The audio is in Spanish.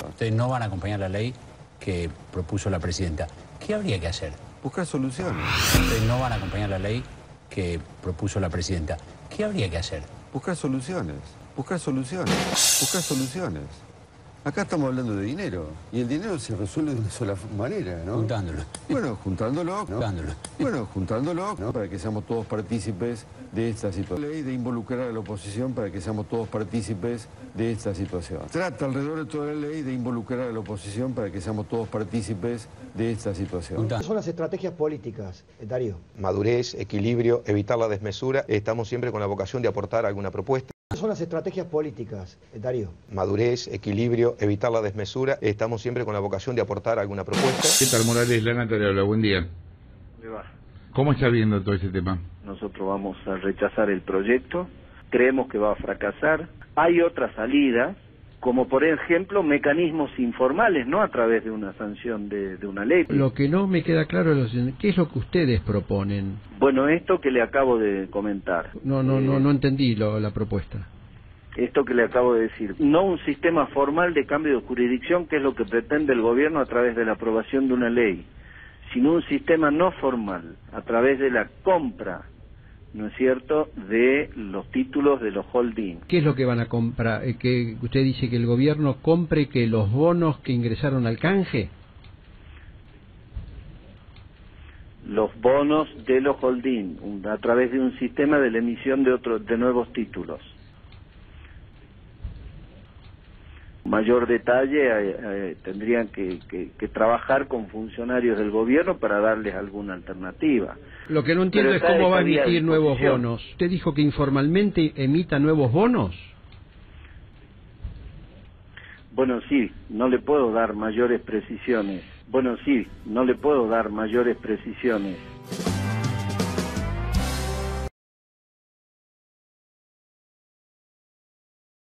Ustedes no van a acompañar la ley que propuso la presidenta. ¿Qué habría que hacer? Buscar soluciones. Ustedes no van a acompañar la ley que propuso la presidenta. ¿Qué habría que hacer? Buscar soluciones. Buscar soluciones. Buscar soluciones. Acá estamos hablando de dinero. Y el dinero se resuelve de una sola manera, ¿no? Juntándolo. Bueno, juntándolo, ¿no? Juntándolo. Bueno, juntándolo, ¿no? Para que seamos todos partícipes de esta situación. La ley de involucrar a la oposición para que seamos todos partícipes de esta situación. Trata alrededor de toda la ley de involucrar a la oposición para que seamos todos partícipes de esta situación. Juntándolo. Son las estrategias políticas, Darío. Madurez, equilibrio, evitar la desmesura. Estamos siempre con la vocación de aportar alguna propuesta. Son las estrategias políticas, Darío. Madurez, equilibrio, evitar la desmesura. Estamos siempre con la vocación de aportar alguna propuesta. ¿Qué tal, Morales? La Natalia habla, buen día. ¿Qué va? ¿Cómo está viendo todo ese tema? Nosotros vamos a rechazar el proyecto, creemos que va a fracasar. Hay otra salida, como por ejemplo mecanismos informales, no a través de una sanción de una ley. Lo que no me queda claro es ¿qué es lo que ustedes proponen? Bueno, esto que le acabo de comentar. No entendí la propuesta. Esto que le acabo de decir. No un sistema formal de cambio de jurisdicción, que es lo que pretende el gobierno a través de la aprobación de una ley, sino un sistema no formal, a través de la compra, ¿no es cierto?, de los títulos de los holding. ¿Qué es lo que van a comprar? Que usted dice que el gobierno compre que los bonos que ingresaron al canje. Los bonos de los holding, a través de un sistema de la emisión de nuevos títulos. Mayor detalle, tendrían que trabajar con funcionarios del gobierno para darles alguna alternativa. Lo que no entiendo es cómo va a emitir nuevos bonos. ¿Usted dijo que informalmente emita nuevos bonos? Bueno, sí, no le puedo dar mayores precisiones.